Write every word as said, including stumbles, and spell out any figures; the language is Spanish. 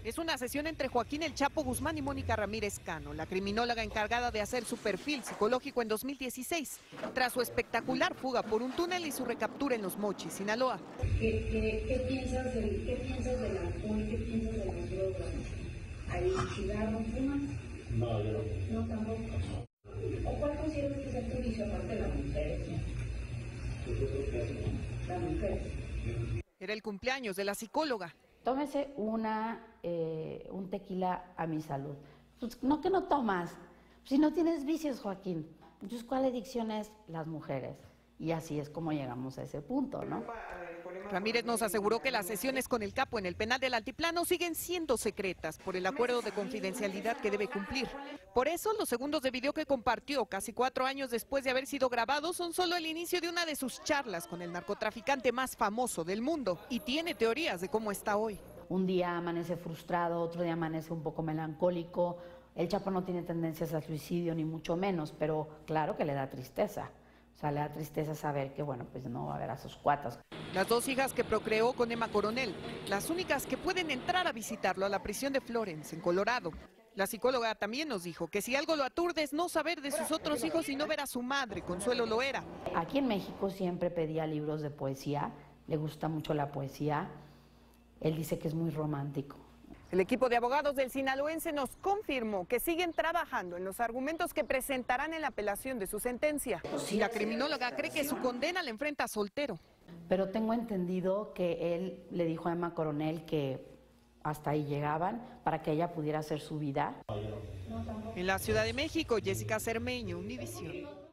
Es una sesión entre Joaquín El Chapo Guzmán y Mónica Ramírez Cano, la criminóloga encargada de hacer su perfil psicológico en dos mil dieciséis, tras su espectacular fuga por un túnel y su recaptura en Los Mochis, Sinaloa. ¿Qué, qué, qué piensas del, qué piensas del alcohol? ¿Qué piensas de las drogas? ¿Hay cigarro, fumas? No, yo no. No, tampoco. ¿O cuál consideras que es tu vicio aparte de las mujeres? Yo creo que es Las mujeres. Era el cumpleaños de la psicóloga. Tómese una, eh, un tequila a mi salud. Pues no que no tomas, si no tienes vicios, Joaquín. Entonces, ¿cuál adicción es? Las mujeres. Y así es como llegamos a ese punto, ¿no? Ramírez nos aseguró que las sesiones con el capo en el penal del Altiplano siguen siendo secretas por el acuerdo de confidencialidad que debe cumplir. Por eso, los segundos de video que compartió casi cuatro años después de haber sido grabados son solo el inicio de una de sus charlas con el narcotraficante más famoso del mundo. Y tiene teorías de cómo está hoy. Un día amanece frustrado, otro día amanece un poco melancólico. El Chapo no tiene tendencias al suicidio, ni mucho menos, pero claro que le da tristeza. O sea, le da tristeza saber que, bueno, pues no va a ver a sus cuatas. Las dos hijas que procreó con Emma Coronel, las únicas que pueden entrar a visitarlo a la prisión de Florence, en Colorado. La psicóloga también nos dijo que si algo lo aturde es no saber de sus otros hijos y no ver a su madre, Consuelo Loera. Aquí en México siempre pedía libros de poesía, le gusta mucho la poesía. Él dice que es muy romántico. El equipo de abogados del sinaloense nos confirmó que siguen trabajando en los argumentos que presentarán en la apelación de su sentencia. Y la criminóloga cree que su condena la enfrenta soltero. Pero tengo entendido que él le dijo a Emma Coronel que hasta ahí llegaban para que ella pudiera hacer su vida. En la Ciudad de México, Jessica Cermeño, Univisión.